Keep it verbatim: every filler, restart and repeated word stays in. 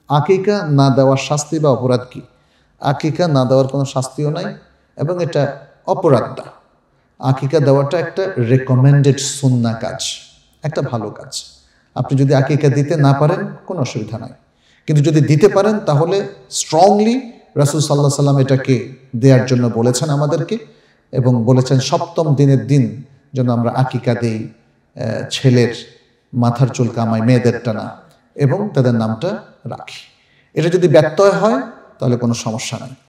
আকিকা না দেওয়ার শাস্তি বা অপরাধ কি? আকিকা না দেওয়ার কোনো শাস্তিও নাই এবং এটা অপরাধ না। আকিকা দেওয়াটা একটা রেকমেন্ডেড সুন্নাহ কাজ, একটা ভালো কাজ। আপনি যদি আকিকা দিতে না পারেন কোনো অসুবিধা নাই, কিন্তু যদি দিতে পারেন তাহলে স্ট্রংলি রাসূল সাল্লাল্লাহু আলাইহি সাল্লাম এটাকে দেওয়ার জন্য বলেছেন আমাদেরকে, এবং বলেছেন সপ্তম দিনের দিন যেন আমরা আকিকা দেই, ছেলের মাথার চুল কামাই, মেয়েদেরটা না, এবং তাদের নামটা রাখি। এটা যদি ব্যত্যয় হয় তাহলে কোনো সমস্যা নাই।